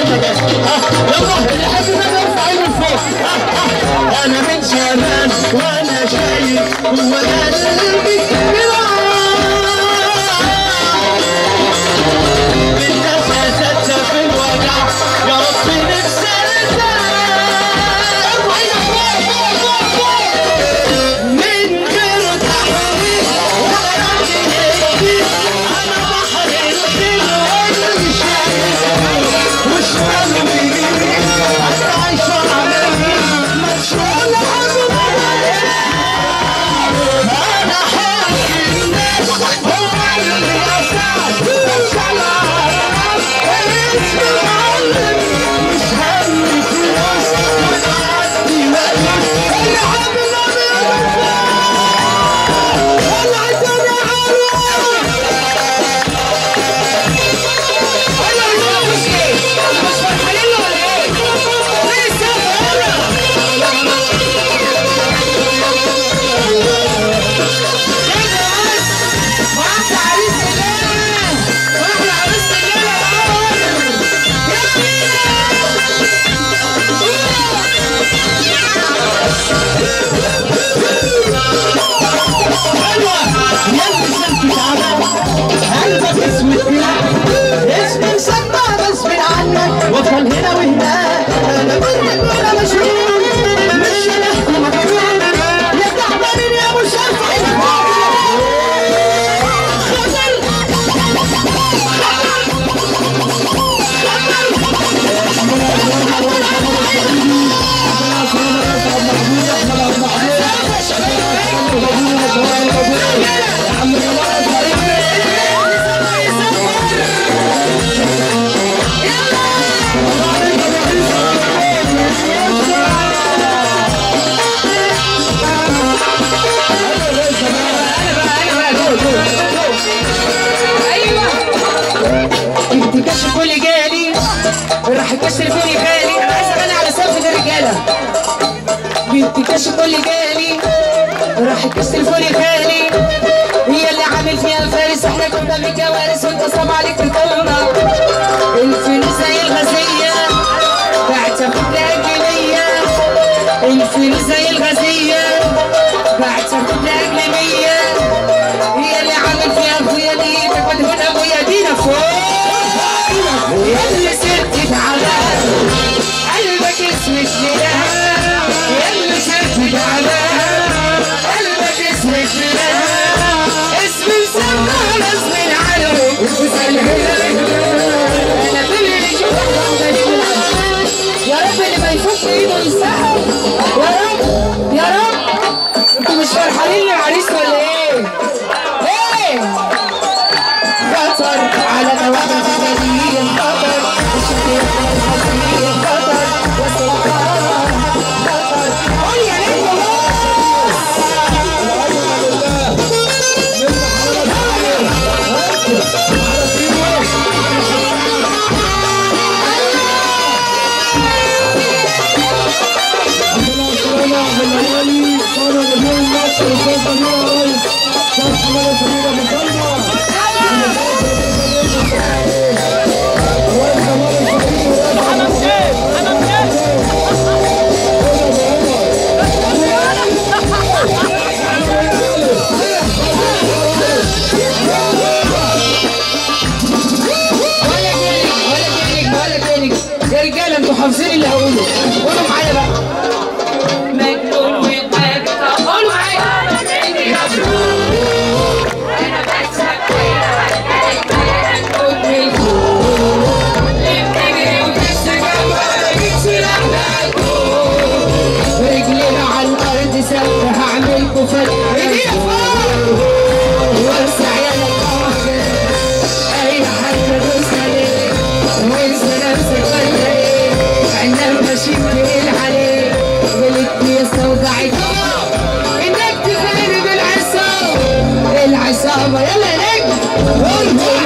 اللي حابب يرفع ايده لفوق. انا من زمان وانا شايل جوا قلبي بالناس اساسا في الوجع يا رب نكسر من غير تحويل ولا تهديد. انا بحر الخير وانا شايل وش قلبي انا عايشه عليه مشغول انا حاكي الناس هو اللي اساس مش على اسم معلم مش همي فلوس وانا عندي مقلوس اللي حابب وصل هنا وهناك انا كنت انا مشهور مش لحظه مكتوب يا تعبانين يا ابو شرف كل جالي راح يكسر فيني بالي. انا عايز اغني على سقف الرجاله. بنت كاش كل جالي راح يكسر فيني بالي. هي اللي عامل فيها الفارس احنا كنا من كوارث وانت صعب عليك تطلنا. الفلوس زي الغازيه بعت اخد لها جنيه. الفلوس زي الغازيه بعت اخد لها جنيه. هي اللي عامل فيها اخويا دي تاخد هنا ابويا دينا فوق. ياللي سرت على قلبك اسمك لله. ياللي سرت على قلبك اسمك لله. اسم مسمى اسم العالم انا كل اللي يشوفك يا رب اللي ما يفك ايده يسحب. يا رب يا رب. انتوا مش فرحانين للعريس ولا ايه؟ ايه خطر على نواقص الجليل خطر الشكل الحزين خطر والسلطان خطر. قول يا نجم يا رجاله انتوا حافظين اللي هقوله. قولوا معايا بقى. مجنون ودماغي طب قولوا معايا. انا بكسب رجلينا على الارض سوا هعملكوا فتح ايدينا فوق وارسع يا الاخر. اي حاجه دوس عليك وانسى نفسك ولا ايه. عنا ماشيين تقيل عليك غلطت يا استودعك انك تفارق العصابه. العصابه يلا يا نجم.